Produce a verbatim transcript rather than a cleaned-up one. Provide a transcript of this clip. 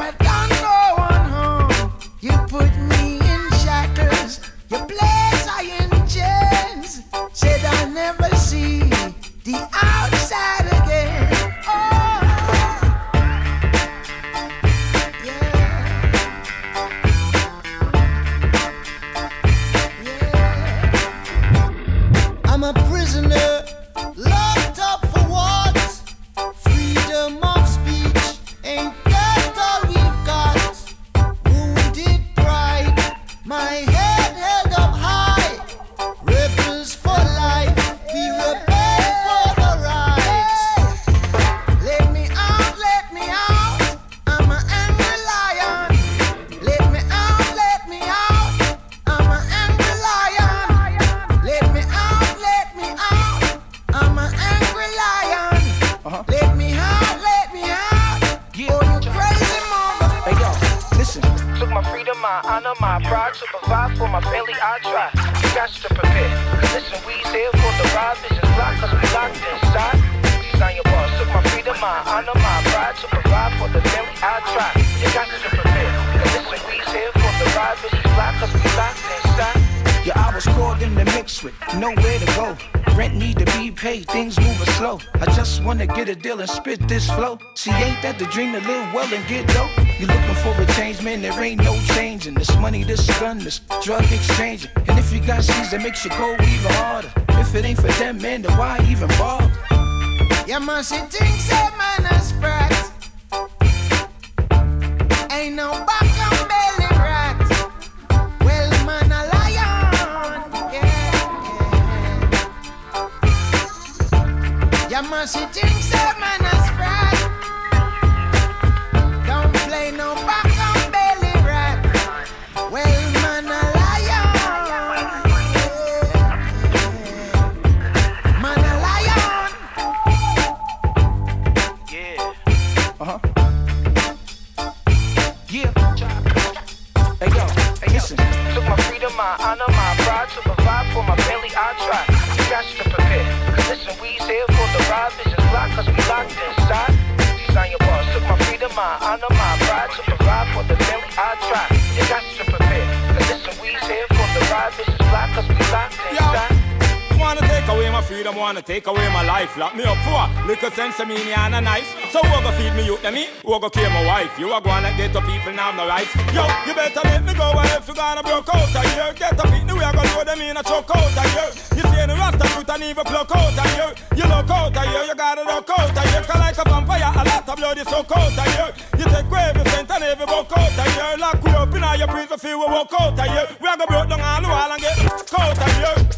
never done no one harm. You put me in shackles, you place I in chains. Said I never see the outside again. Oh, yeah, yeah. I'm a prisoner, locked up for what? Freedom of speech, ain't that all we've got? Wounded pride, my head held up high. Rebels for life, we rebel for the rights. Let me out, let me out, I'm an angry lion. Let me out, let me out, I'm an angry lion. Let me out, let me out, I'm an angry lion. Uh-huh. Let me out, let me out, Yeah. oh you crazy mama. Hey yo, listen. Took my freedom, my honor, my pride to provide for my family. I try. You got to prepare. Cause listen, we's here for the ride. Visions blocked cause we locked inside. Please sign your boss. Took my freedom, my honor, my pride to provide for the family. I try. You got to prepare. Cause listen, we's here for the ride. Visions blocked cause we locked inside. Yeah, I was caught in the mix with nowhere to go. Rent need to be paid, things moving slow. I just wanna get a deal and spit this flow. See, ain't that the dream to live well and get dope? You looking for a change, man, there ain't no changing. This money, this gun, this drug exchanging. And if you got seeds, that makes you go even harder. If it ain't for them, man, then why even bother? You must think say man a sprat. Ain't no back and belly rat. Well man a lion, yeah, yeah. You must think say man a sprat. Don't play no back and belly rat. Well man a lion, yeah. Man a lion. Yeah. Uh-huh. Yeah. Hey yo, hey listen. Took my freedom, my honor, my pride to provide for my family. I try. You got to prepare. Cause listen, we's here for the ride. Visions blocked cause we locked inside. Please sign your boss. Took my freedom, my honor, my pride to provide for the family. I try. You got to prepare. Cause listen, we's here for the ride. Visions blocked cause we locked inside. Wanna take away my freedom, wanna take away my life. Lock me up for little sense of meaning and a knife. So who go feed me youth and me? Who go kill my wife? You are going like ghetto people now have no rights. Yo, you better let me go, and if you gonna broke out of here, ghetto people we are gonna do them in a choke out of here. You see the rasta root and even pluck out of here. You look out of here, you gotta look out of here. Cause like a vampire, a lot of blood is so out of here. You take every cent and every buck out of here. Lock we up in all your prison, feel we walk out of here. We are gonna break down all the wall and get the out of here.